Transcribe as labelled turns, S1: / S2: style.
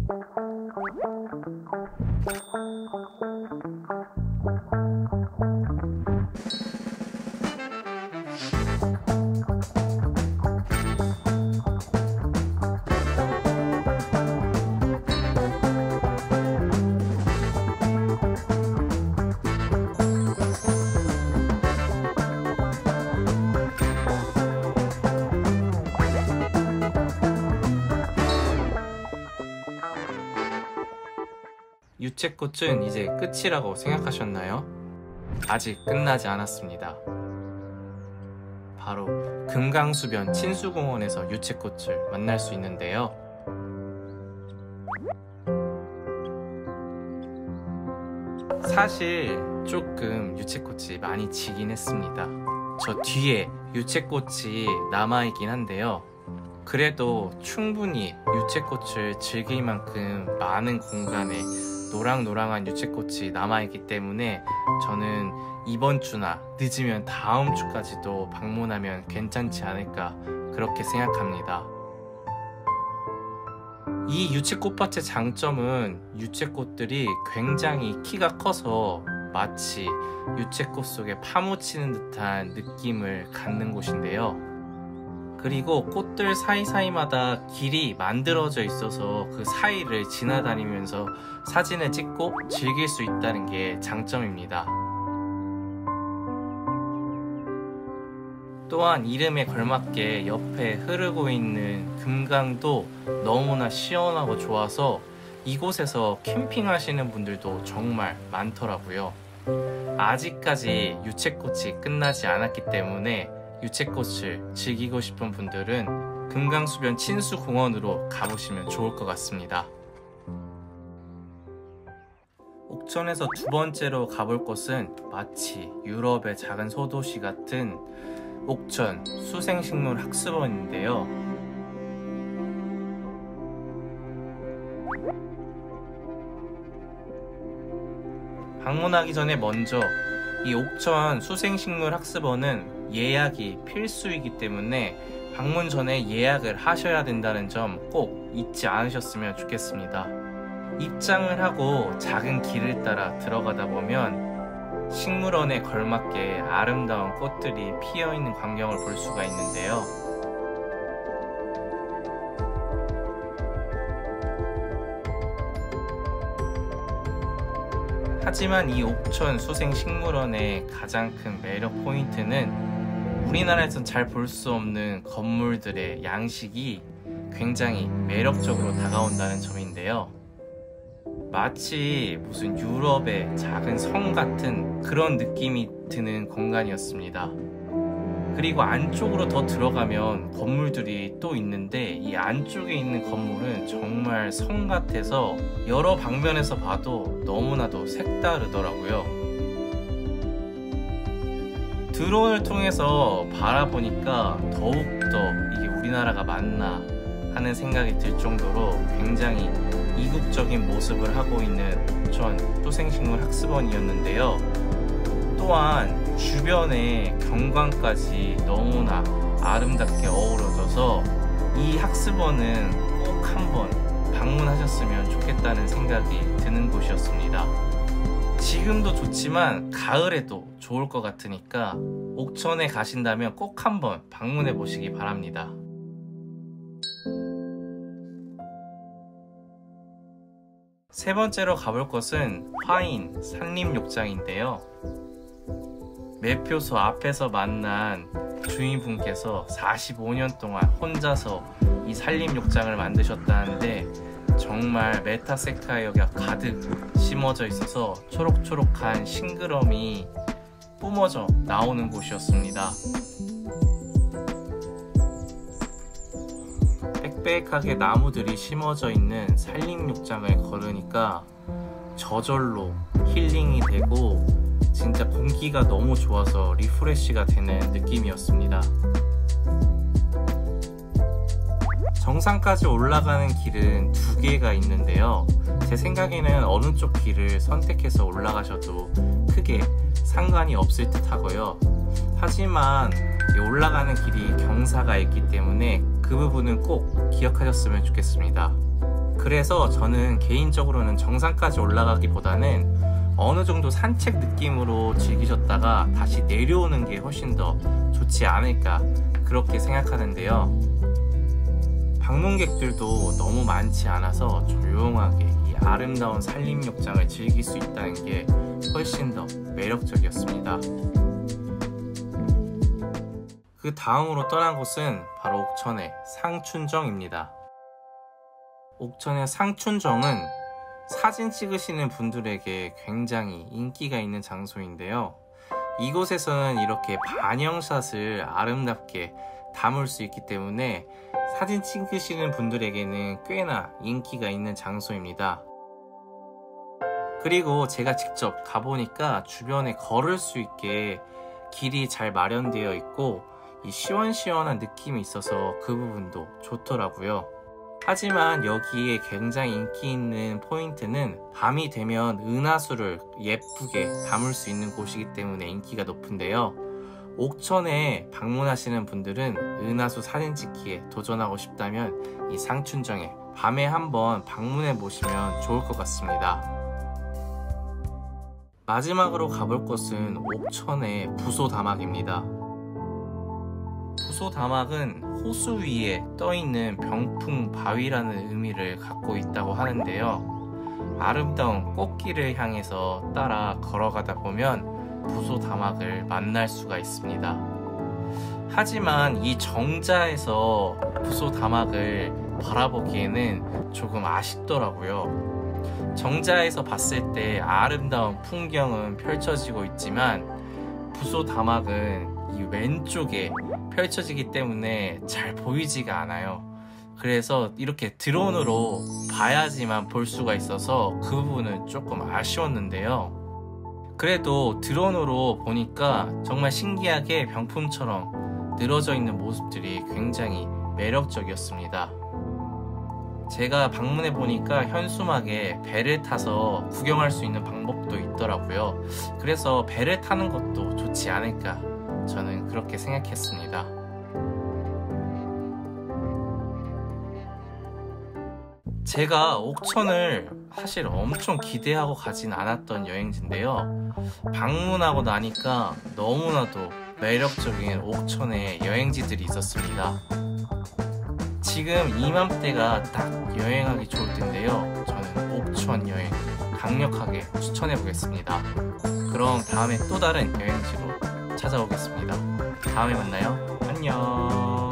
S1: 유채꽃은 이제 끝이라고 생각하셨나요? 아직 끝나지 않았습니다. 바로 금강수변 친수공원에서 유채꽃을 만날 수 있는데요. 사실 조금 유채꽃이 많이 지긴 했습니다. 저 뒤에 유채꽃이 남아있긴 한데요. 그래도 충분히 유채꽃을 즐길 만큼 많은 공간에 노랑노랑한 유채꽃이 남아있기 때문에 저는 이번 주나 늦으면 다음 주까지도 방문하면 괜찮지 않을까 그렇게 생각합니다. 이 유채꽃밭의 장점은 유채꽃들이 굉장히 키가 커서 마치 유채꽃 속에 파묻히는 듯한 느낌을 갖는 곳인데요. 그리고 꽃들 사이사이마다 길이 만들어져 있어서 그 사이를 지나다니면서 사진을 찍고 즐길 수 있다는 게 장점입니다. 또한 이름에 걸맞게 옆에 흐르고 있는 금강도 너무나 시원하고 좋아서 이곳에서 캠핑하시는 분들도 정말 많더라고요. 아직까지 유채꽃이 끝나지 않았기 때문에 유채꽃을 즐기고 싶은 분들은 금강수변 친수공원으로 가보시면 좋을 것 같습니다. 옥천에서 두 번째로 가볼 곳은 마치 유럽의 작은 소도시 같은 옥천 수생식물학습원인데요. 방문하기 전에 먼저 이 옥천 수생식물학습원은 예약이 필수이기 때문에 방문 전에 예약을 하셔야 된다는 점 꼭 잊지 않으셨으면 좋겠습니다. 입장을 하고 작은 길을 따라 들어가다 보면 식물원에 걸맞게 아름다운 꽃들이 피어있는 광경을 볼 수가 있는데요. 하지만 이 옥천 수생식물원의 가장 큰 매력 포인트는 우리나라에선 잘 볼 수 없는 건물들의 양식이 굉장히 매력적으로 다가온다는 점인데요. 마치 무슨 유럽의 작은 성 같은 그런 느낌이 드는 공간이었습니다. 그리고 안쪽으로 더 들어가면 건물들이 또 있는데 이 안쪽에 있는 건물은 정말 성 같아서 여러 방면에서 봐도 너무나도 색다르더라고요. 드론을 통해서 바라보니까 더욱더 이게 우리나라가 맞나 하는 생각이 들 정도로 굉장히 이국적인 모습을 하고 있는 옥천 수생식물학습원이었는데요. 또한 주변의 경관까지 너무나 아름답게 어우러져서 이 학습원은 꼭 한번 방문하셨으면 좋겠다는 생각이 드는 곳이었습니다. 지금도 좋지만 가을에도 좋을 것 같으니까 옥천에 가신다면 꼭 한번 방문해 보시기 바랍니다. 세 번째로 가볼 곳은 화인 산림욕장인데요. 매표소 앞에서 만난 주인분께서 45년 동안 혼자서 이 산림욕장을 만드셨다는데 정말 메타세카이어가 가득 심어져 있어서 초록초록한 싱그러움이 뿜어져 나오는 곳이었습니다. 빽빽하게 나무들이 심어져 있는 산림욕장을 걸으니까 저절로 힐링이 되고 진짜 공기가 너무 좋아서 리프레시가 되는 느낌이었습니다. 정상까지 올라가는 길은 두 개가 있는데요. 제 생각에는 어느 쪽 길을 선택해서 올라가셔도 크게 상관이 없을 듯 하고요. 하지만 올라가는 길이 경사가 있기 때문에 그 부분은 꼭 기억하셨으면 좋겠습니다. 그래서 저는 개인적으로는 정상까지 올라가기보다는 어느 정도 산책 느낌으로 즐기셨다가 다시 내려오는 게 훨씬 더 좋지 않을까 그렇게 생각하는데요. 방문객들도 너무 많지 않아서 조용하게 이 아름다운 산림욕장을 즐길 수 있다는 게 훨씬 더 매력적이었습니다. 그 다음으로 떠난 곳은 바로 옥천의 상춘정입니다. 옥천의 상춘정은 사진 찍으시는 분들에게 굉장히 인기가 있는 장소인데요. 이곳에서는 이렇게 반영샷을 아름답게 담을 수 있기 때문에 사진 찍으시는 분들에게는 꽤나 인기가 있는 장소입니다. 그리고 제가 직접 가보니까 주변에 걸을 수 있게 길이 잘 마련되어 있고 이 시원시원한 느낌이 있어서 그 부분도 좋더라고요. 하지만 여기에 굉장히 인기 있는 포인트는 밤이 되면 은하수를 예쁘게 담을 수 있는 곳이기 때문에 인기가 높은데요. 옥천에 방문하시는 분들은 은하수 사진 찍기에 도전하고 싶다면 이 상춘정에 밤에 한번 방문해 보시면 좋을 것 같습니다. 마지막으로 가볼 곳은 옥천의 부소다막입니다. 부소다막은 호수 위에 떠있는 병풍 바위라는 의미를 갖고 있다고 하는데요. 아름다운 꽃길을 향해서 따라 걸어가다 보면 부소다막을 만날 수가 있습니다. 하지만 이 정자에서 부소다막을 바라보기에는 조금 아쉽더라고요. 정자에서 봤을 때 아름다운 풍경은 펼쳐지고 있지만 부소다막은 이 왼쪽에 펼쳐지기 때문에 잘 보이지가 않아요. 그래서 이렇게 드론으로 봐야지만 볼 수가 있어서 그 부분은 조금 아쉬웠는데요. 그래도 드론으로 보니까 정말 신기하게 병풍처럼 늘어져 있는 모습들이 굉장히 매력적이었습니다. 제가 방문해 보니까 현수막에 배를 타서 구경할 수 있는 방법도 있더라고요. 그래서 배를 타는 것도 좋지 않을까 저는 그렇게 생각했습니다. 제가 옥천을 사실 엄청 기대하고 가진 않았던 여행지인데요. 방문하고 나니까 너무나도 매력적인 옥천의 여행지들이 있었습니다. 지금 이맘때가 딱 여행하기 좋을 텐데요. 저는 옥천 여행 강력하게 추천해 보겠습니다. 그럼 다음에 또 다른 여행지로 찾아오겠습니다. 다음에 만나요. 안녕.